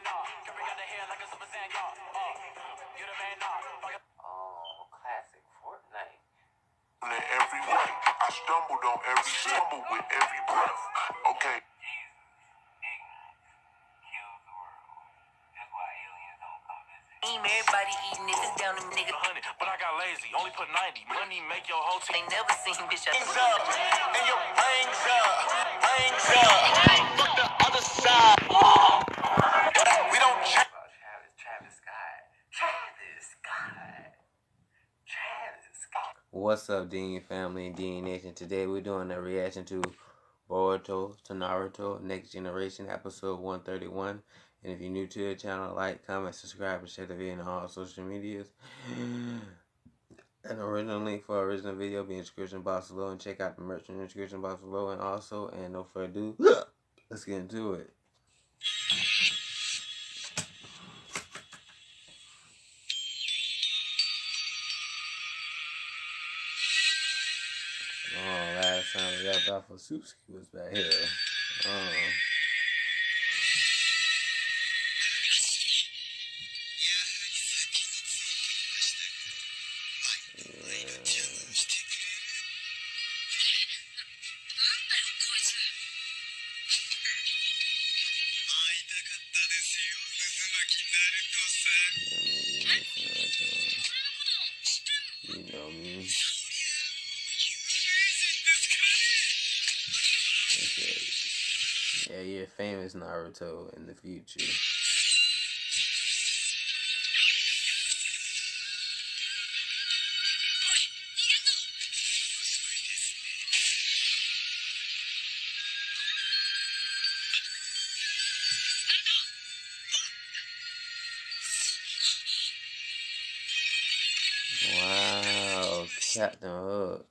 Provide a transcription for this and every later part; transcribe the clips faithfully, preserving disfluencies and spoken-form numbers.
Oh, classic Fortnite. In every way, I stumbled on every stumble with every breath. Okay. Everybody eating if it's down to nigga. But I got lazy, only put ninety. Money make your whole team. They never seen bitch. I Rings up, and your rings up, rings up. Fuck the other side. We don't check. Travis, Travis Scott. Travis Scott. Travis Scott. What's up, Dean family and Dean Nation? Today we're doing a reaction to Boruto to Naruto Next Generation episode one thirty-one. And if you're new to the channel, like, comment, subscribe, and share the video on all social medias. An original link for original video be in the description box below, and check out the merch in the description box below. And also, and no further ado, let's get into it. Oh, last time we got Alpha Suski was back here. Oh. You know me. Okay. Yeah, you're famous Naruto in the future. Wow, Captain Hook.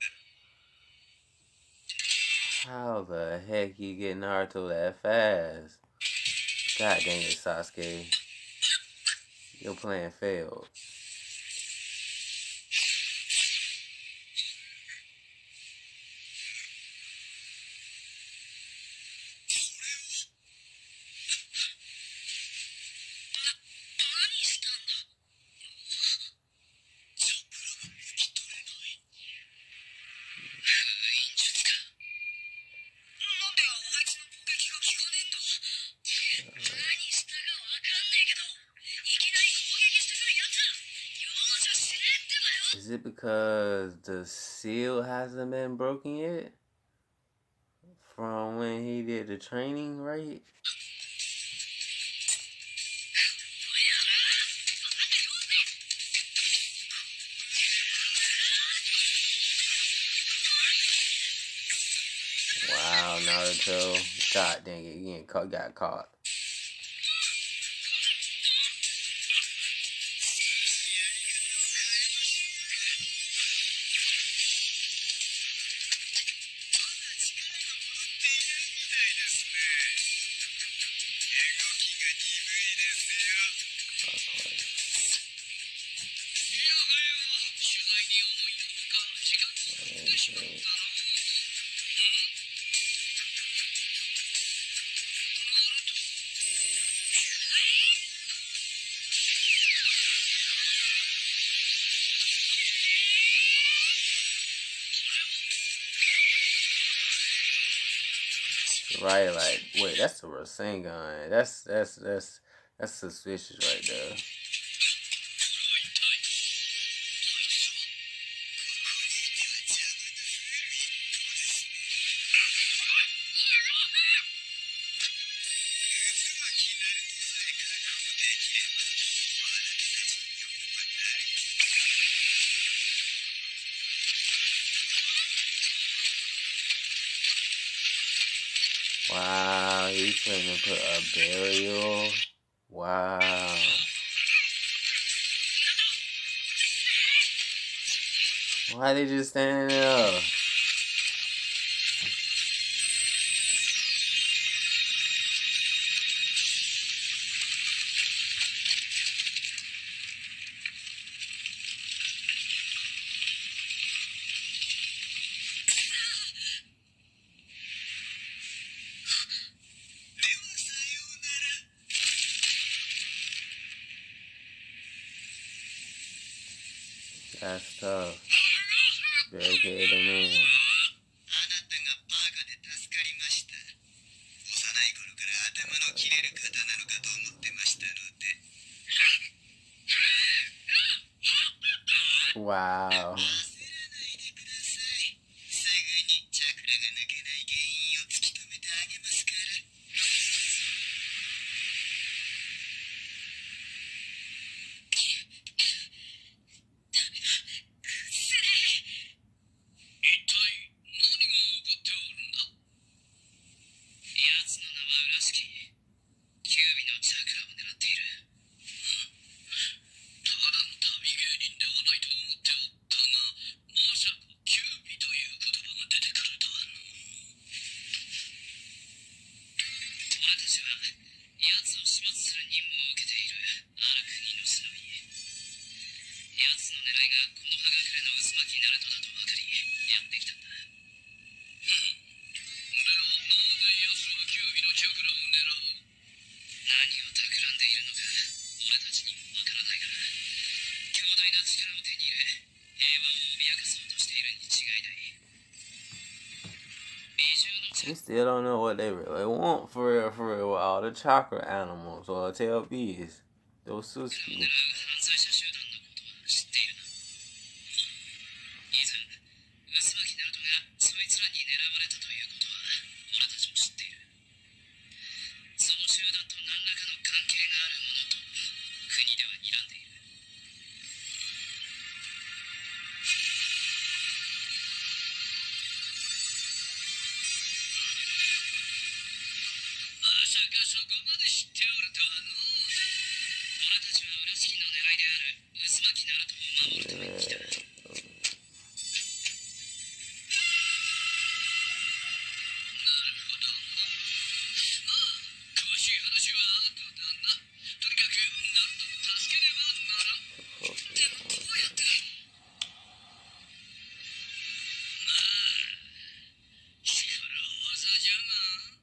How the heck you get Naruto that fast? God dang it, Sasuke. Your plan failed. Is it because the seal hasn't been broken yet? From when he did the training, right? Wow, Naruto. God dang it, you caught, got caught. Okay. Right, like, wait, that's the Rasengan. That's that's that's that's suspicious right there. Wow, he's trying to put a burial. Wow. Why they just standing there? That's tough. Dedicated to man. 切れる方なのかと思ってましたので。 Wow. 焦らないでください。すぐにチャクラが抜けない原因を突き止めてあげますから。ダメだ。薬。一体何が起こっておるんだ。奴の名は浦敷。キュービのチャクラを狙っている。ただの旅芸人ではないと思っておったが、まさかキュービという言葉が出てくるとはの。私は奴を始末する任務を受けているある国の忍び。奴の狙いがこの葉隠れの渦巻きナルトだと分かり、やってきたんだ。ではなぜ奴はキュービのチャクラを狙う。何を企んでいるのか俺たちにもわからないが、強大な力を手に入れ平和を脅かそうとしているに違いない。美獣のチャ We still don't know what they really want for real, for real, with all the chakra animals or tail bees. Those クラを Suski. 狙う犯罪者集団のことは知っているな。以前渦巻きナルトがそいつらに狙われたということは俺たちも知っている。その集団と何らかの関係があるものと国では睨んでいる。まさかそこまで知っておるとはの。俺たちは浦敷の狙いである渦巻きナルトを守るために来た。なる Yeah. ほど。まあ、詳しい話は後だな。とにかくナルトを助けねばならん。でもどうやってだろう。まあ、力技じゃが。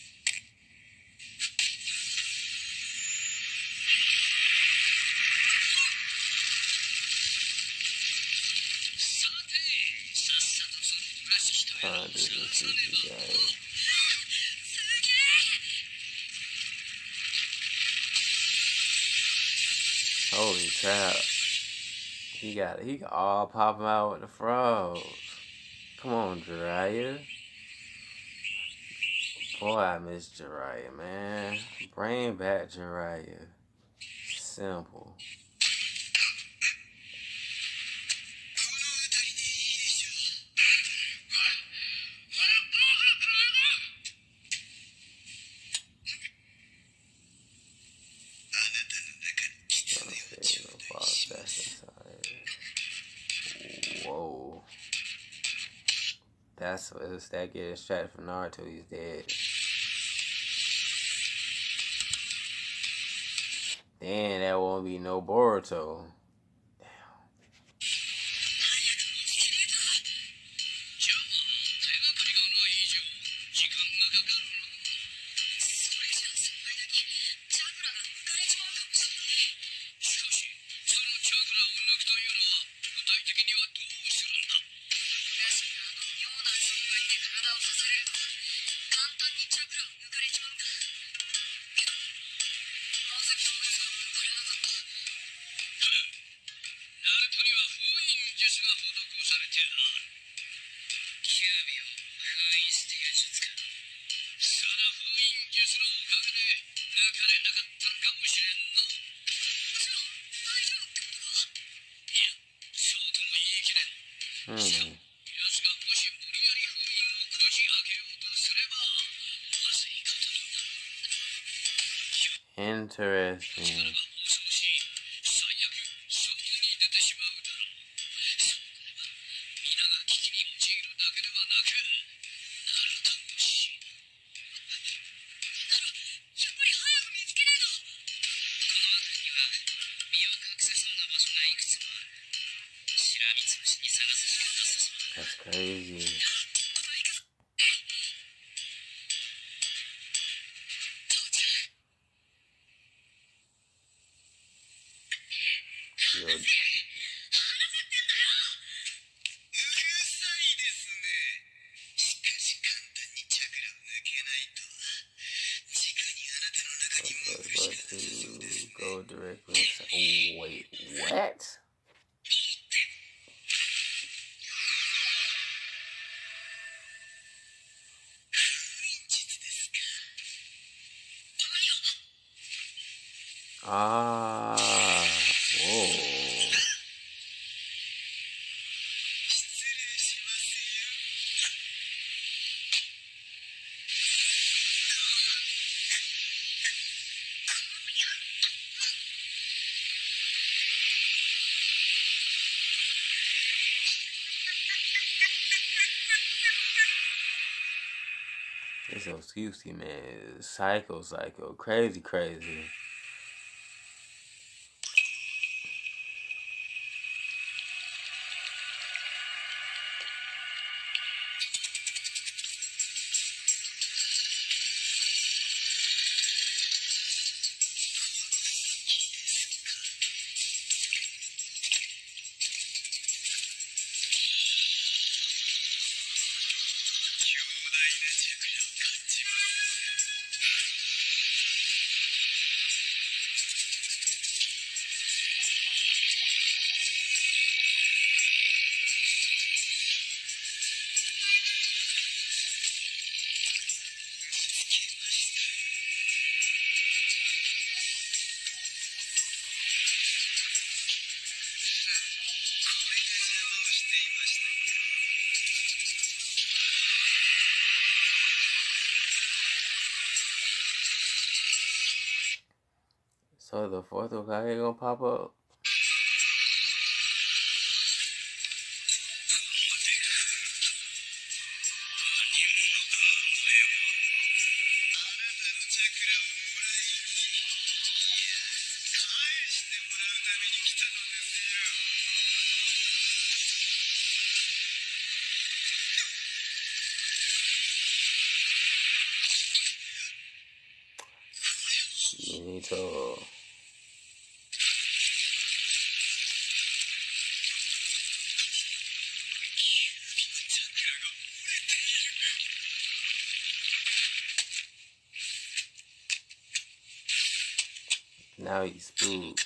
さて、さっさとその浦敷とやら Trying を to do 探 the さね C ば G の。 game. すげえ。 Holy crap. He got he got all popping out with the frogs. Come on, Jiraiya. Boy, I miss Jiraiya, man. Bring back Jiraiya. Simple. この辺りでいいでしょう。あなたの中に狐を Okay, 頂 no 戴 boss しま that's す。 inside. Whoa. That's what's that getting distracted from Naruto, he's dead. Then that won't be no Boruto. じゃあ、手がかりがない以上、時間がかかるな。それじゃあ先輩だけチャクラが抜かれちまうかもしれない。しかし、そのチャクラを抜くというのは、具体的にはどうするんだ。浦敷があの妙な存在に体を刺されれば、簡単にチャクラを抜かれちまうんだ。けど、なぜこいつが抜かれなかった。ナルトには封印術が施されてある。キュービを封印している術か。その封印術のおかげで抜かれなかったのかもしれんの。じゃあ大丈夫ってことか。いや、そうとも言い切れん。しかも Hmm. 奴がもし無理やり封印をこじ開けようとすればまずいことになる。力 Interesting. が暴走し最悪外に出てしまうだろう。そうなれば皆が危機に陥るだけではなくナルトも死ぬ。ならやっぱり早く見つけねえと。この辺りには身を隠せそうな場所がいくつもある。しらみつぶしに探すしかなさそうだ。 That's crazy. 父ちゃん。 Yo, Go directly. Oh, wait, what? Ah, whoa. This Osuki man is psycho, psycho, crazy, crazy. So the fourth Hokage gonna pop up? Minato. Now he's food.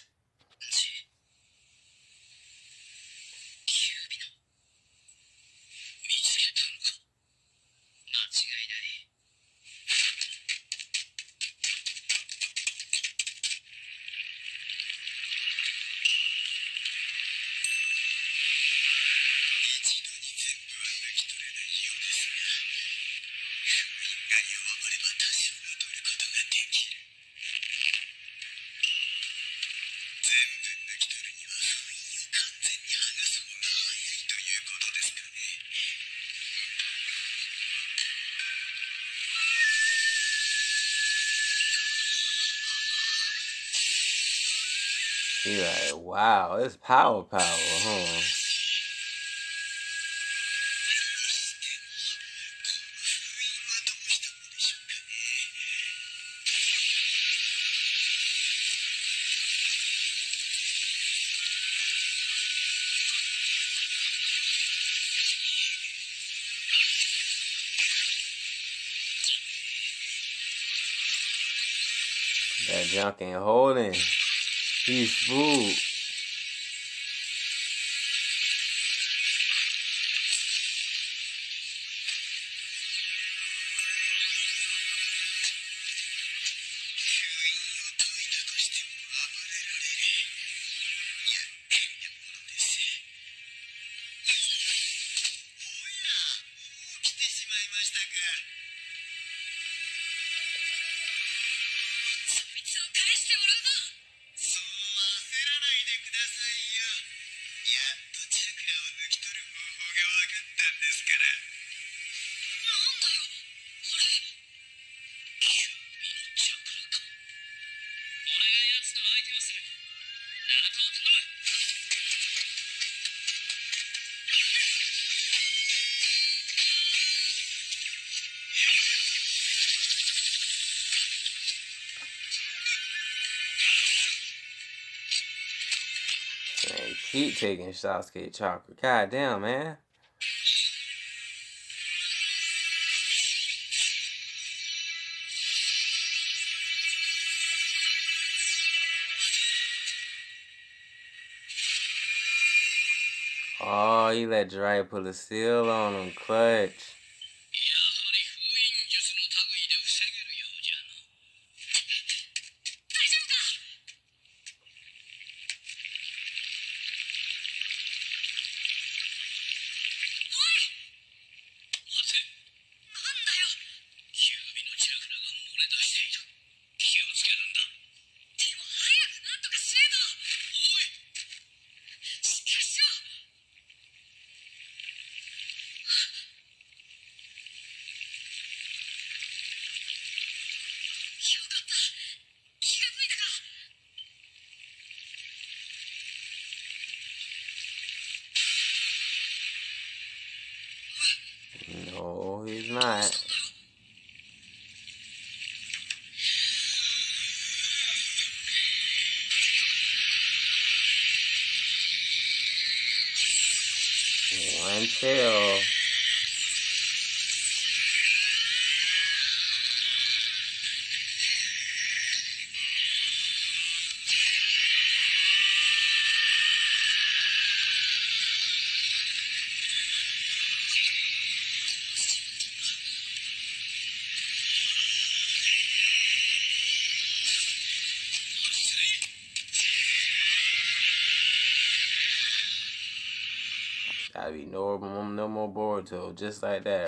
He like, wow, it's power power, huh? That junk ain't holding. He's food. Man, keep taking Sasuke chakra. God damn, man. Oh, he let Jiraiya put a seal on him. Clutch. やはり封印術の類で防げるようじゃの。大丈夫か。おい待て。なんだよ。キュービのチャクラが漏れ出している。気をつけるんだ。でも早くなんとかしねえと。おいしかしよ。よかった。気がついたか。 No, he's not. One tail. Gotta be no more, no more Boruto, just like that.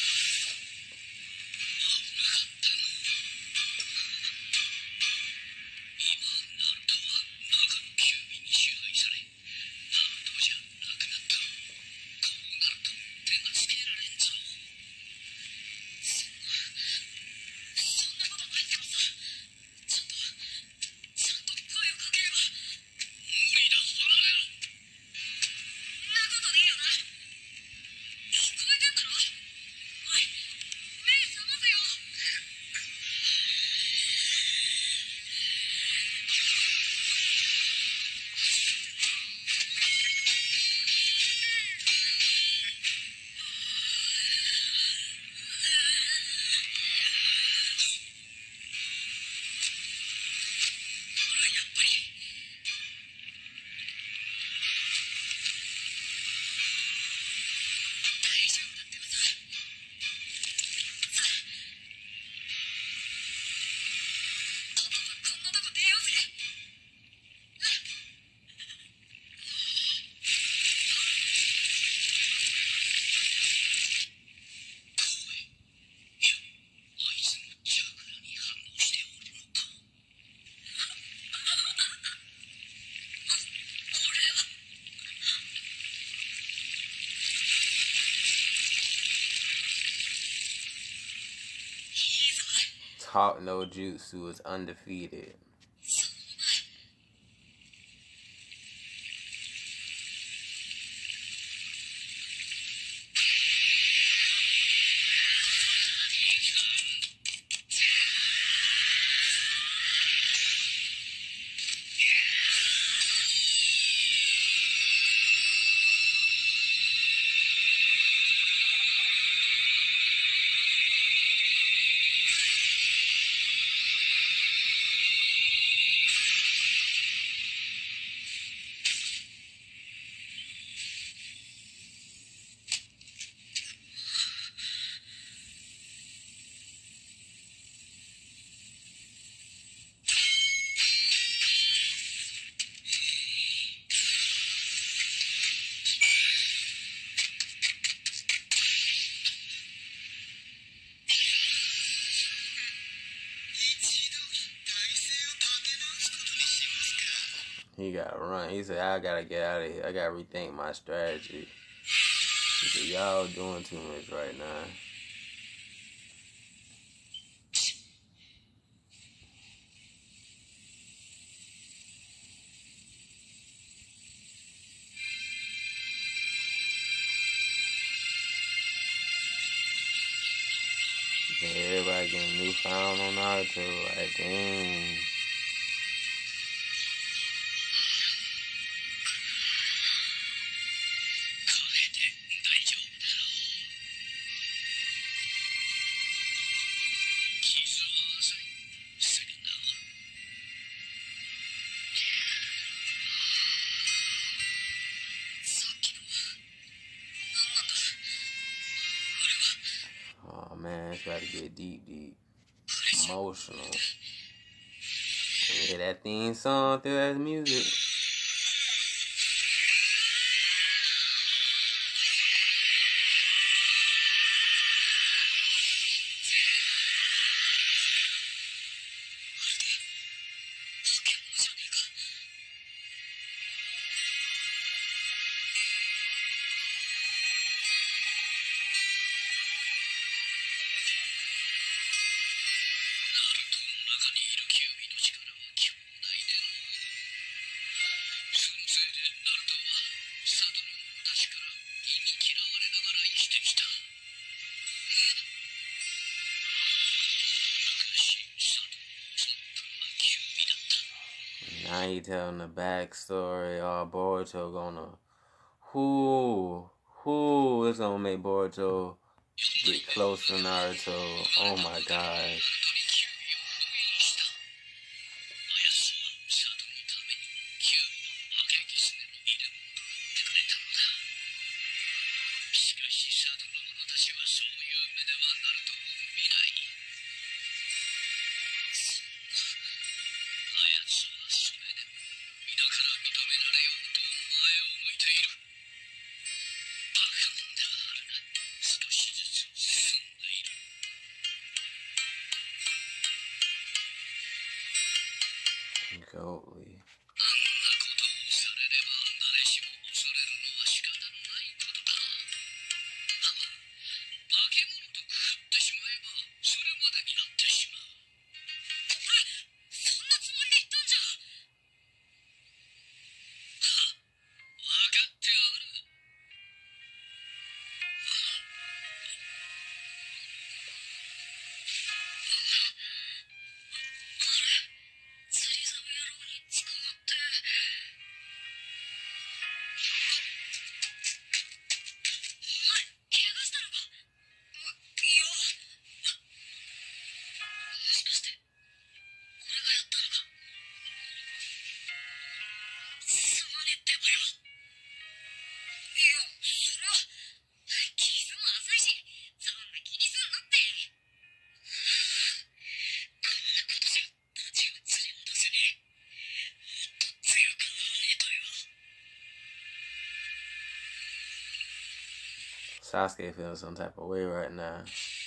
'Talk no Jutsu is undefeated. He gotta run. He said, I gotta get out of here. I gotta rethink my strategy. He said, y'all doing too much right now. Everybody getting newfound on Naruto. Like, dang. about to get deep, deep. Emotional. Hear that theme song through that music. Now you telling the backstory. Oh, Boruto gonna who who is gonna make Boruto get close to Naruto? Oh my gosh. Goatly. Sasuke feels some type of way right now.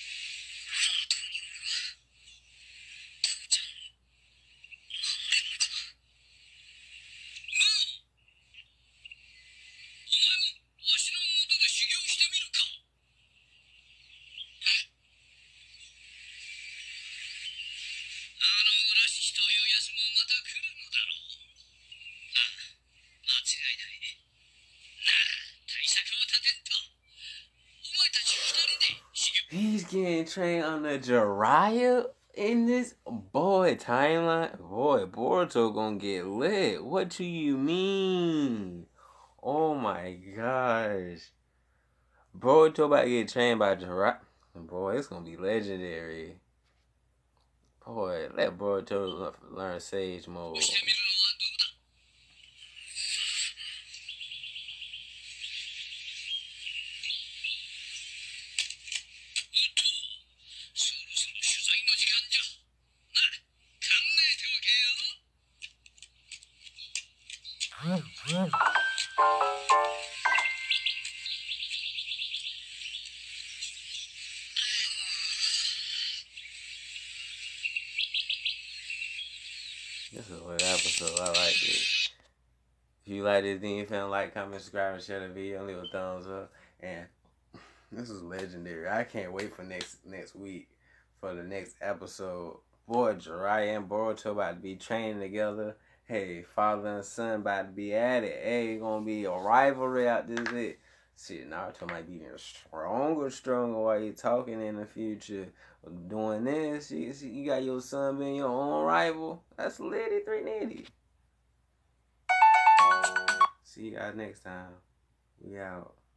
He's getting trained on the Jiraiya in this boy timeline. Boy, Boruto gonna get lit. What do you mean? Oh my gosh. Boruto about to get trained by Jiraiya. Boy, it's gonna be legendary. Boy, let Boruto learn Sage Mode. This is a good episode. I like it. If you like this, then you feel like, comment, subscribe, and share the video, and leave a thumbs up. And this is legendary. I can't wait for next next week for the next episode. Boy, Jiraiya and Boruto about to be training together. Hey, father and son about to be at it. Hey, gonna be a rivalry out this it. Shit, Naruto might be even stronger, stronger while you talking in the future. Doing this, you, you got your son being your own rival. That's litty, three nitty. See you guys next time. We out.